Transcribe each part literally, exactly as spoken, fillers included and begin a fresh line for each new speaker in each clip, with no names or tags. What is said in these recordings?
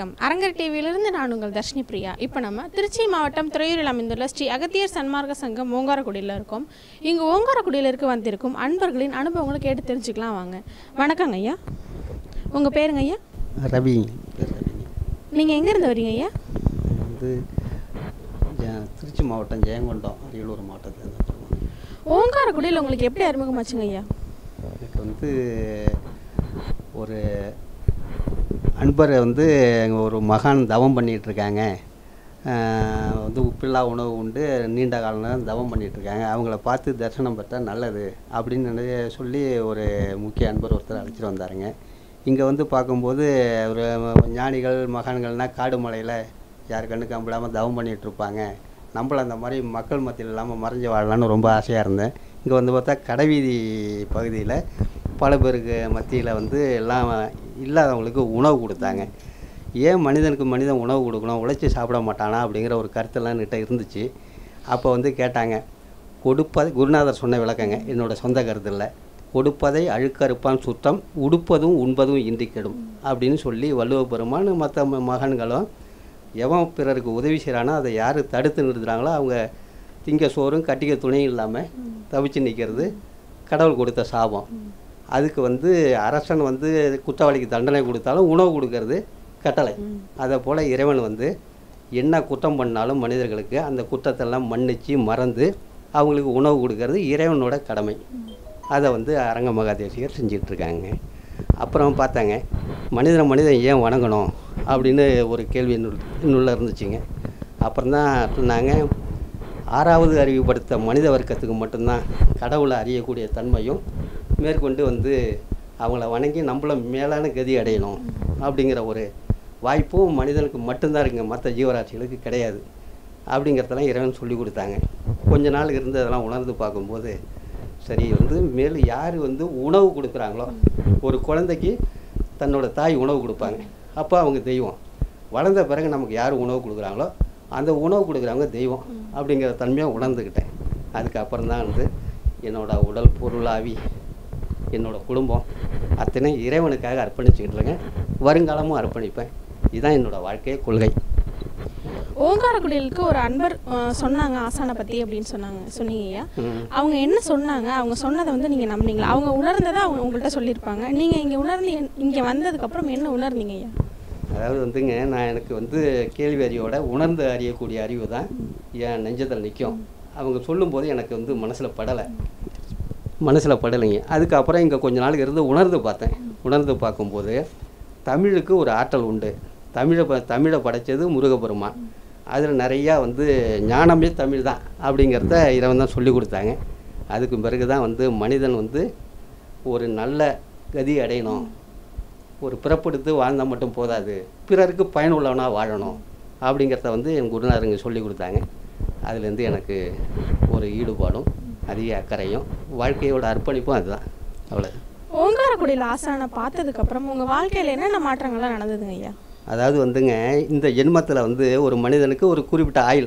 வணக்கம். அரங்கர் டிவியிலிருந்து நான் உங்கள் தர்ஷினி பிரியா. இப்போ நம்ம திருச்சி மாவட்டம் துறையூரில் அமைந்துள்ள ஸ்ரீ அகத்தியர் சன்மார்க்க சங்கம் ஓங்காரக்குடியில் இருக்கோம். இங்கு ஓங்காரக்குடியில் இருக்க வந்திருக்கும் அன்பர்களின் அனுபவங்களை கேட்டு தெரிஞ்சுக்கலாம் வாங்க. வணக்கங்க ஐயா, உங்கள் பேருங்க ஐயா?
ரவி.
நீங்கள் எங்கேருந்து வரீங்க ஐயா?
வந்து திருச்சி மாவட்டம் ஜெயங்கொண்டம் அரியலூர் மாவட்டத்தில்.
ஓங்காரக்குடியில் உங்களுக்கு எப்படி அறிமுகமாச்சுங்க ஐயா?
எனக்கு வந்து ஒரு அன்பரை வந்து ஒரு மகான் தவம் பண்ணிகிட்ருக்காங்க. வந்து உப்பில்லா உணவு உண்டு நீண்ட காலம் தவம் பண்ணிகிட்ருக்காங்க. அவங்கள பார்த்து தரிசனம் பெற்றால் நல்லது அப்படின்னு சொல்லி ஒரு முக்கிய அன்பர் ஒருத்தர் அழைச்சிட்டு வந்தாருங்க. இங்கே வந்து பார்க்கும்போது ஒரு ஞானிகள் மகான்கள்னால் காடு மலையில் யார் கண்ணுக்கு அம்பிடாமல் தவம் பண்ணிகிட்ருப்பாங்க. நம்மளும் அந்த மாதிரி மக்கள் மத்தியில் இல்லாமல் மறைஞ்சு வாழலான்னு ரொம்ப ஆசையாக இருந்தேன். இங்கே வந்து பார்த்தா கடைவீதி பகுதியில் பல பேருக்கு மத்தியில் வந்து எல்லாம் இல்லாதவங்களுக்கு உணவு கொடுத்தாங்க. ஏன் மனிதனுக்கு மனிதன் உணவு கொடுக்கணும், உழைச்சி சாப்பிட மாட்டானா அப்படிங்கிற ஒரு கருத்தெல்லாம் என்கிட்ட இருந்துச்சு. அப்போ வந்து கேட்டாங்க, கொடுப்பதை குருநாதர் சொன்ன விளக்கங்க, என்னோடய சொந்த கருத்து இல்லை. கொடுப்பதை அழுக்கறுப்பான் சுத்தம், உடுப்பதும் உண்பதும் இன்றி கெடும் அப்படின்னு சொல்லி வள்ளுவ பெருமான் மற்ற மகன்களும் எவன் பிறருக்கு உதவி செய்கிறானோ அதை யார் தடுத்து நிறுத்துகிறாங்களோ அவங்க திங்க சோறும் கட்டிக்க துணையும் இல்லாமல் தவிச்சு நிற்கிறது கடவுள் கொடுத்த சாபம். அதுக்கு வந்து அரசன் வந்து குற்றவாளிக்கு தண்டனை கொடுத்தாலும் உணவு கொடுக்கறது கட்டளை. அதை போல் இறைவன் வந்து என்ன குற்றம் பண்ணாலும் மனிதர்களுக்கு அந்த குற்றத்தெல்லாம் மன்னித்து மறந்து அவங்களுக்கு உணவு கொடுக்கறது இறைவனோட கடமை. அதை வந்து அரங்க மகாதேசிகர் செஞ்சிட்ருக்காங்க. அப்புறம் பார்த்தாங்க, மனிதனை மனிதன் ஏன் வணங்கணும் அப்படின்னு ஒரு கேள்வி இன்னுள்ள இருந்துச்சுங்க. அப்புறம் தான் சொன்னாங்க, ஆறாவது அறிவுப்படுத்த மனித வர்க்கத்துக்கு மட்டும்தான் கடவுளை அறியக்கூடிய தன்மையும் மேற்கொண்டு வந்து அவங்கள வணங்கி நம்மள மேலான கதி அடையணும் அப்படிங்கிற ஒரு வாய்ப்பும் மனிதனுக்கு மட்டும்தான் இருக்குங்க, மற்ற ஜீவராசிகளுக்கு கிடையாது அப்படிங்கிறதெல்லாம் இறைவன் சொல்லி கொடுத்தாங்க. கொஞ்ச நாள் இருந்து அதெல்லாம் உணர்ந்து பார்க்கும்போது சரி, வந்து மேலும் யார் வந்து உணவு கொடுக்குறாங்களோ, ஒரு குழந்தைக்கு தன்னோட தாய் உணவு கொடுப்பாங்க, அப்போ அவங்க தெய்வம். வளர்ந்த பிறகு நமக்கு யார் உணவு கொடுக்குறாங்களோ அந்த உணவு கொடுக்குறவங்க தெய்வம் அப்படிங்கிற தன்மையாக உணர்ந்துக்கிட்டேன். அதுக்கப்புறம் தான் வந்து என்னோடய உடல் பொருளாவி என்னோடய குடும்பம் அத்தனை இறைவனுக்காக அர்ப்பணிச்சுக்கிட்டு இருக்கேன். வருங்காலமும் அர்ப்பணிப்பேன். இதுதான் என்னோடய வாழ்க்கை கொள்கை.
ஓங்காரக்குடியிலுக்கு ஒரு அன்பர் சொன்னாங்க ஆசானை பற்றி அப்படின்னு சொன்னாங்க சொன்னீங்க ஐயா. அவங்க என்ன சொன்னாங்க, அவங்க சொன்னதை வந்து நீங்கள் நம்பினீங்களா? அவங்க உணர்ந்ததை அவங்க உங்கள்கிட்ட சொல்லியிருப்பாங்க. நீங்கள் இங்கே உணர்ந்து இங்கே வந்ததுக்கப்புறம் என்ன உணர்ந்தீங்க ஐயா?
அதாவது வந்துங்க, நான் எனக்கு வந்து கேள்வி அறிவோட உணர்ந்து அறியக்கூடிய அறிவு தான் என் நெஞ்சத்தில் நிற்கும். அவங்க சொல்லும்போது எனக்கு வந்து மனசில் படலை மனசில் படலைங்க. அதுக்கப்புறம் இங்கே கொஞ்ச நாளுக்கு இருந்து உணர்ந்து பார்த்தேன். உணர்ந்து பார்க்கும்போது தமிழுக்கு ஒரு ஆற்றல் உண்டு. தமிழை ப தமிழை படைத்தது முருகப்பெருமான். அதில் நிறையா வந்து ஞானமே தமிழ் தான் அப்படிங்கிறத இறைவன் தான் சொல்லி கொடுத்தாங்க. அதுக்கு பிறகு தான் வந்து மனிதன் வந்து ஒரு நல்ல கதி அடையணும், ஒரு பிறப்படுத்து வாழ்ந்தால் மட்டும் போதாது, பிறருக்கு பயனுள்ளவனாக வாழணும் அப்படிங்கிறத வந்து என் குருநாதருங்க சொல்லி கொடுத்தாங்க. அதுலேருந்து எனக்கு ஒரு ஈடுபாடும் அதிக அக்கறையும் வாழ்க்கையோட அர்ப்பணிப்பும் அதுதான். அவ்வளோ.
ஓங்காரக்குடியில் ஆசானை பார்த்ததுக்கப்புறம் உங்கள் வாழ்க்கையில் என்னென்ன மாற்றங்கள்லாம் நடந்ததுங்க ஐயா?
அதாவது வந்துங்க, இந்த ஜென்மத்தில் வந்து ஒரு மனிதனுக்கு ஒரு குறிப்பிட்ட ஆயுள்,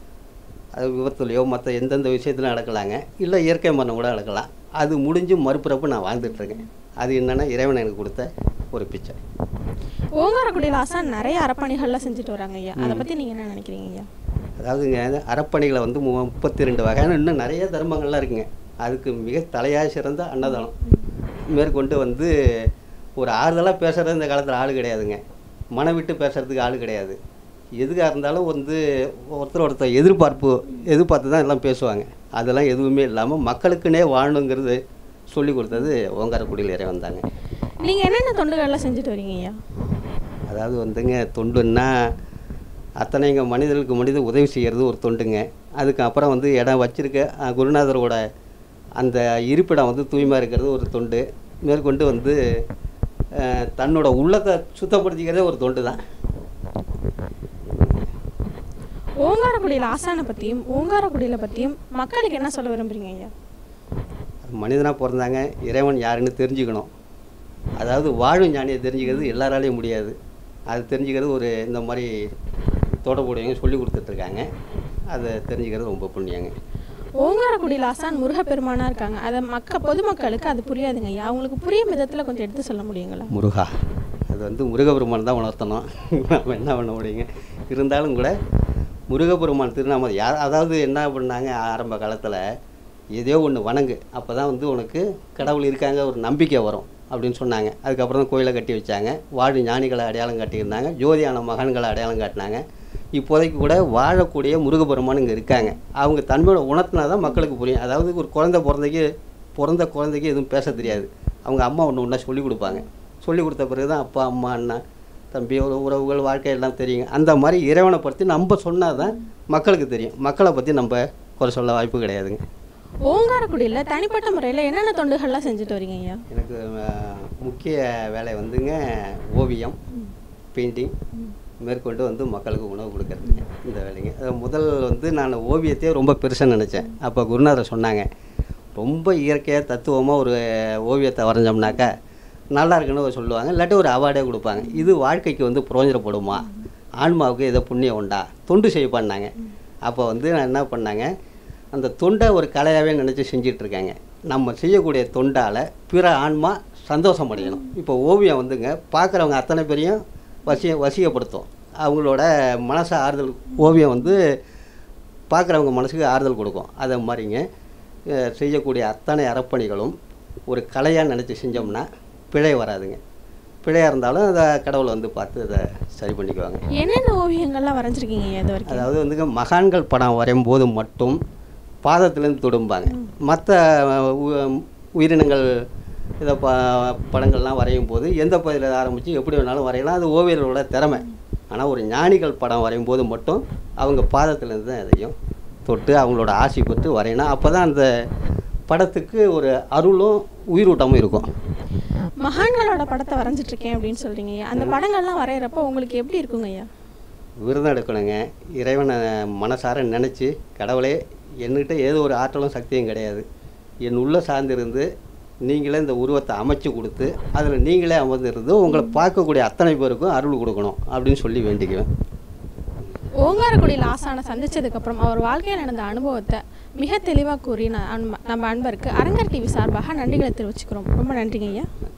அது விபத்துலையோ மற்ற எந்தெந்த விஷயத்துலையும் நடக்கலாங்க, இல்லை இயற்கை மரணம் கூட நடக்கலாம். அது முடிஞ்சு மறுபிறப்பு நான் வாழ்ந்துட்டுருக்கேன். அது என்னென்னா இறைவன் எனக்கு கொடுத்த ஒரு பிச்சை.
ஓங்காரக்குடியில் ஆசான் நிறைய அறப்பணிகள்லாம் செஞ்சுட்டு வராங்க ஐயா, அதை பற்றி நீங்கள் என்ன நினைக்கிறீங்க ஐயா?
அதாவதுங்க, அறப்பணிகளை வந்து முப்பத்தி ரெண்டு வகையான இன்னும் நிறைய தர்மங்கள்லாம் இருக்குங்க. அதுக்கு மிக தலையாக சிறந்த அன்னதானம். மேற்கொண்டு வந்து ஒரு ஆறுதலாக பேசுகிறது இந்த காலத்தில் ஆள் கிடையாதுங்க. மனம் விட்டு பேசுகிறதுக்கு ஆள் கிடையாது. எதுக்காக இருந்தாலும் வந்து ஒருத்தர் ஒருத்தர் எதிர்பார்ப்பு எதிர்பார்த்து தான் எல்லாம் பேசுவாங்க. அதெல்லாம் எதுவுமே இல்லாமல் மக்களுக்குன்னே வாழணுங்கிறது சொல்லி கொடுத்தது ஓங்காரக்குடியில் இறை வந்தாங்க.
நீங்கள் என்னென்ன தொண்டுகள்லாம் செஞ்சுட்டு வரீங்க ஐயா?
அதாவது வந்துங்க, தொண்டுன்னா அத்தனை இங்கே மனிதர்களுக்கு மனித உதவி செய்கிறது ஒரு தொண்டுங்க. அதுக்கப்புறம் வந்து இடம் வச்சுருக்க குருநாதரோட அந்த இருப்பிடம் வந்து தூய்மையாக இருக்கிறது ஒரு தொண்டு. மேற்கொண்டு வந்து தன்னோட உள்ளத்தை சுத்தப்படுத்திக்கிறதே ஒரு தொண்டு தான்.
ஓங்காரக்குடியில் ஆசானை பற்றியும் ஓங்காரக்குடியில் பற்றியும் மக்களுக்கு என்ன சொல்ல விரும்புகிறீங்க ஐயா?
மனிதனாக பிறந்தாங்க, இறைவன் யாருன்னு தெரிஞ்சுக்கணும். அதாவது வாழும் ஞானியை தெரிஞ்சுக்கிறது எல்லாராலையும் முடியாது. அது தெரிஞ்சுக்கிறது ஒரு இந்த மாதிரி தோட்டக்கூடியவங்க சொல்லி கொடுத்துட்ருக்காங்க. அதை தெரிஞ்சுக்கிறது ரொம்ப புண்ணியங்க.
ஓங்காரக்குடியில் ஆசான் முருகப்பெருமானா இருக்காங்க. அதை மக்க பொதுமக்களுக்கு அது புரியாதுங்க ஐயா. அவங்களுக்கு புரியும் விதத்தில் கொஞ்சம் எடுத்து சொல்ல முடியுங்களா?
முருகா அது வந்து முருகப்பெருமான் தான் உணர்த்தணும். நம்ம என்ன பண்ண முடியுங்க. இருந்தாலும் கூட முருகப்பெருமான் திருநாமம் யார் அதாவது என்ன பண்ணாங்க ஆரம்ப காலத்தில், ஏதோ ஒன்று வணங்கு, அப்போ தான் வந்து உனக்கு கடவுள் இருக்காங்க ஒரு நம்பிக்கை வரும் அப்படின்னு சொன்னாங்க. அதுக்கப்புறம் தான் கோயிலை கட்டி வச்சாங்க. வாழும் ஞானிகளை அடையாளம் காட்டியிருந்தாங்க. ஜோதியான மகான்களை அடையாளம் காட்டினாங்க. இப்போதைக்கு கூட வாழக்கூடிய முருகப்பெருமான் இங்கே இருக்காங்க. அவங்க தன்மையோட உணர்த்தினா தான் மக்களுக்கு புரியும். அதாவது ஒரு குழந்தை பிறந்தைக்கு பிறந்த குழந்தைக்கு எதுவும் பேச தெரியாது. அவங்க அம்மா ஒன்று ஒன்றா சொல்லிக் கொடுப்பாங்க. சொல்லிக் கொடுத்த பிறகு தான் அப்பா அம்மா அண்ணா தம்பி உறவுகள் வாழ்க்கை எல்லாம் தெரியுங்க. அந்த மாதிரி இறைவனை பற்றி நம்ம சொன்னால் தான் மக்களுக்கு தெரியும். மக்களை பற்றி நம்ம குறை சொல்ல வாய்ப்பு கிடையாதுங்க.
ஓங்காரக்குடியில் தனிப்பட்ட முறையில் என்னென்ன தொண்டுகள்லாம் செஞ்சுட்டு வரீங்க ஐயா?
எனக்கு முக்கிய வேலை வந்துங்க ஓவியம், பெயிண்டிங், மேற்கொண்டு வந்து மக்களுக்கு உணவு கொடுக்கறதுங்க இந்த வேலைங்க. முதல் வந்து நான் ஓவியத்தையே ரொம்ப பெருசாக நினச்சேன். அப்போ குருநாதர் சொன்னாங்க, ரொம்ப இயற்கையாக தத்துவமாக ஒரு ஓவியத்தை வரைஞ்சோம்னாக்கா நல்லா இருக்குன்னு சொல்லுவாங்க, இல்லாட்டி ஒரு அவார்டே கொடுப்பாங்க. இது வாழ்க்கைக்கு வந்து புரோஜனப்படுமா, ஆன்மாவுக்கு ஏதோ புண்ணியம் உண்டா, தொண்டு செய்யப்பான்னாங்க. அப்போ வந்து நான் என்ன பண்ணாங்க, அந்த தொண்டை ஒரு கலையாகவே நினச்சி செஞ்சிட்ருக்காங்க. நம்ம செய்யக்கூடிய தொண்டால் பிற ஆன்மா சந்தோஷம் அடையணும். இப்போ ஓவியம் வந்துங்க பார்க்குறவங்க அத்தனை பேரையும் வசிய வசியப்படுத்தும். அவங்களோட மனசை ஆறுதல், ஓவியம் வந்து பார்க்குறவங்க மனசுக்கு ஆறுதல் கொடுக்கும். அதை மாதிரிங்க செய்யக்கூடிய அத்தனை அறப்பணிகளும் ஒரு கலையாக நினச்சி செஞ்சோம்னா பிழை வராதுங்க. பிழையாக இருந்தாலும் அதை கடவுளை வந்து பார்த்து அதை சரி பண்ணிக்குவாங்க.
என்னென்ன ஓவியங்கள்லாம் வரைஞ்சிருக்கீங்க இது வரைக்கும்?
அதாவது வந்துங்க மகான்கள் படம் வரையும் போது மட்டும் பாதத்துலேருந்து தொடும்பாங்க. மற்ற உயிரினங்கள் இதை ப படங்கள்லாம் வரையும் போது எந்த பகுதியில் ஆரம்பித்து எப்படி வேணாலும் வரையலாம். அது ஓவியர்களோட திறமை. ஆனால் ஒரு ஞானிகள் படம் வரையும் போது மட்டும் அவங்க பாதத்துலேருந்து தான் எதையும் தொட்டு அவங்களோட ஆசி பெற்று வரையணும். அப்போ தான் அந்த படத்துக்கு ஒரு அருளும் உயிரூட்டமும் இருக்கும்.
மகான்களோட படத்தை வரைஞ்சிட்ருக்கேன் அப்படின்னு சொல்கிறீங்க ஐயா. அந்த படங்கள்லாம் வரைகிறப்போ உங்களுக்கு எப்படி இருக்குங்க ஐயா?
விருதம் எடுக்கணுங்க. இறைவனை மனசார நினச்சி, கடவுளே என்கிட்ட ஏதோ ஒரு ஆற்றலும் சக்தியும் கிடையாது, என் உள்ள சார்ந்திருந்து நீங்களே இந்த உருவத்தை அமைச்சு கொடுத்து அதில் நீங்களே அமர்ந்திருந்து உங்களை பார்க்கக்கூடிய அத்தனை பேருக்கும் அருள் கொடுக்கணும் அப்படின்னு சொல்லி வேண்டிக்குவேன்.
ஓங்காரக்குடியில் ஆசானை சந்தித்ததுக்கப்புறம் அவர் வாழ்க்கையில் நடந்த அனுபவத்தை மிக தெளிவாக கூறி நம்ம அன்பருக்கு அரங்கர் டிவி சார்பாக நன்றிகளை தெரிவிச்சுக்கிறோம். ரொம்ப நன்றிங்க ஐயா.